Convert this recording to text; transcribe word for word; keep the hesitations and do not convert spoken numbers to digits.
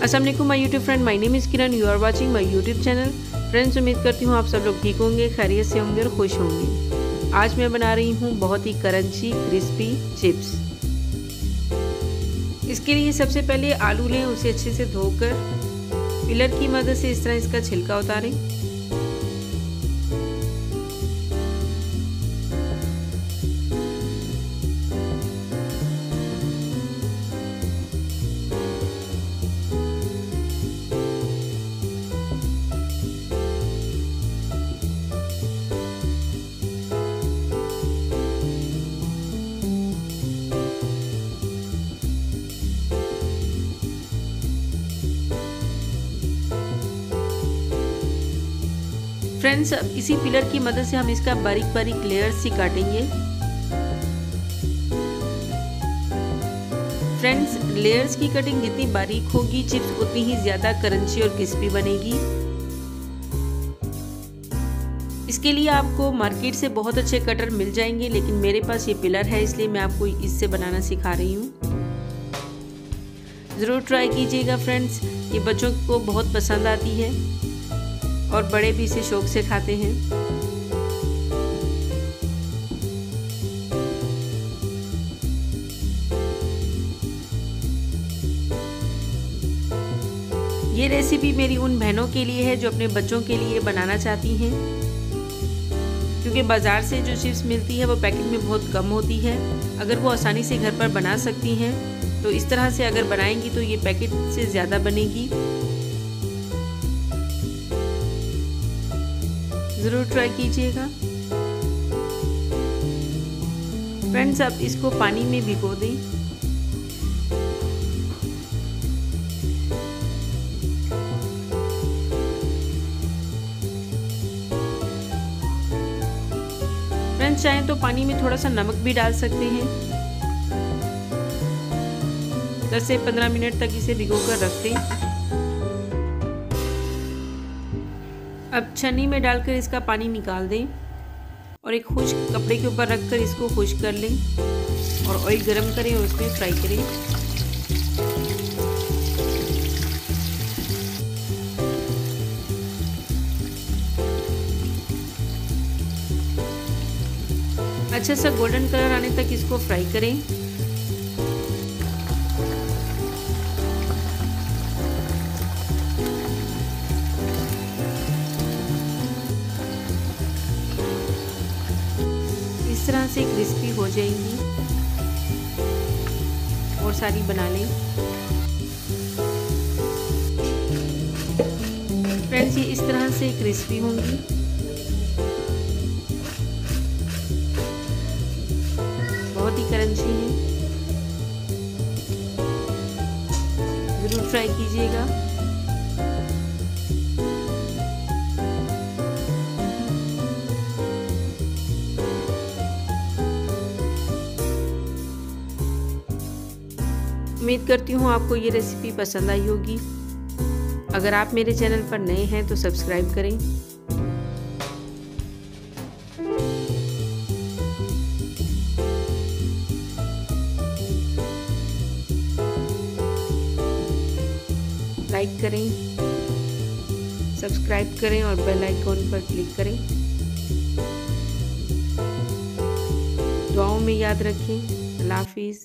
अस्सलाम वालेकुम my YouTube friend, my name is Kiran, you are watching my YouTube channel. Friends, उम्मीद करती हूँ आप सब लोग ठीक होंगे, खैरियत से होंगे और खुश होंगे। आज मैं बना रही हूँ बहुत ही क्रंची क्रिस्पी चिप्स। इसके लिए सबसे पहले आलू लें, उसे अच्छे से धोकर पिलर की मदद से इस तरह इसका छिलका उतारें। फ्रेंड्स, अब इसी पिलर की मदद से हम इसका बारीक बारीक लेयर्स ही काटेंगे। फ्रेंड्स, लेयर्स की कटिंग जितनी बारीक होगी चिप्स उतनी ही ज़्यादा क्रंची और क्रिस्पी बनेगी। इसके लिए आपको मार्केट से बहुत अच्छे कटर मिल जाएंगे, लेकिन मेरे पास ये पिलर है इसलिए मैं आपको इससे बनाना सिखा रही हूँ। ज़रूर ट्राई कीजिएगा फ्रेंड्स, ये बच्चों को बहुत पसंद आती है और बड़े भी इसे शौक से खाते हैं। ये रेसिपी मेरी उन बहनों के लिए है जो अपने बच्चों के लिए बनाना चाहती हैं, क्योंकि बाज़ार से जो चिप्स मिलती है वो पैकेट में बहुत कम होती है। अगर वो आसानी से घर पर बना सकती हैं तो इस तरह से अगर बनाएंगी तो ये पैकेट से ज़्यादा बनेगी। ज़रूर ट्राई कीजिएगा फ्रेंड्स। अब इसको पानी में भिगो दें। फ्रेंड्स, चाहें तो पानी में थोड़ा सा नमक भी डाल सकते हैं। दस से पंद्रह मिनट तक इसे भिगो कर रख दें। अब छन्नी में डालकर इसका पानी निकाल दें और एक खुश्क कपड़े के ऊपर रखकर इसको खुश्क कर लें और ऑयल गरम करें और उसमें फ्राई करें। अच्छा सा गोल्डन कलर आने तक इसको फ्राई करें। इस तरह से क्रिस्पी हो जाएंगी और सारी बना लें। फ्रेंड्स, ये इस तरह से क्रिस्पी होंगी। बहुत ही क्रंची है, जरूर ट्राई कीजिएगा। उम्मीद करती हूँ आपको ये रेसिपी पसंद आई होगी। अगर आप मेरे चैनल पर नए हैं तो सब्सक्राइब करें। लाइक करें, सब्सक्राइब करें और बेल आइकॉन पर क्लिक करें। दुआओं में याद रखें। अल्लाह हाफिज़।